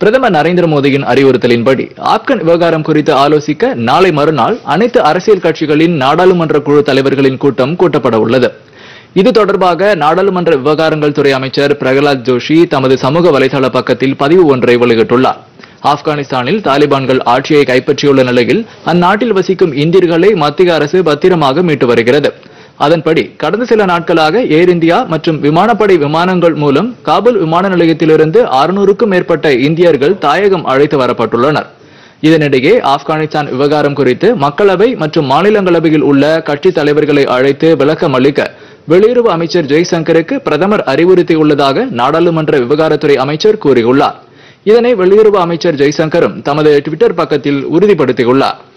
பிரதமர் நரேந்திர மோடியின் அறிவுறுத்தலின்படி ஆப்கன் விவகாரம் குறித்து ஆலோசிக்க நாளை மறுநாள் அனைத்து அரசியல் கட்சிகளின் நாடாளுமன்ற குழு தலைவர்களின் கூட்டம் கூட்டப்பட உள்ளது. இது தொடர்பாக நாடாளுமன்ற விவகாரங்கள் துறை அமைச்சர் பிரகலாத் ஜோஷி தமது சமூக வலைதள பக்கத்தில் பதிவு ஒன்றை வெளியிட்டுள்ளார். ஆப்கானிஸ்தானில் தாலிபான்கள் ஆட்சியை கைப்பற்றியுள்ள நிலையில் அந்நாட்டில் வசிக்கும் இந்தியர்களை மத்திய அரசு பத்திரமாக மீட்டு வருகிறது. அதன்படி கடந்த சில நாட்களாக ஏர் இந்தியா மற்றும் விமானப்படை விமானங்கள் மூலம் காபூல் விமான நிலையத்திலிருந்து 600க்கும் மேற்பட்ட இந்தியர்கள் தாயகம் அழைத்து வரப்பட்டுள்ளனர். இதனிடையே ஆப்கானிஸ்தான் விவகாரம் குறித்து மக்களவை மற்றும் மாநிலங்களவையில் உள்ள கட்சித் தலைவர்களை அழைத்து விளக்கம் அளிக்க வெளியுறவு அமைச்சர் ஜெய்சங்கருக்கு பிரதமர் அறிவுறுத்தியுள்ளதாக நாடாளுமன்ற விவகாரத்துறை அமைச்சர் கூறியுள்ளார். இதனை வெளியுறவு அமைச்சர் ஜெய்சங்கரும் தமது ட்விட்டர் பக்கத்தில் உறுதிப்படுத்தியுள்ளார்.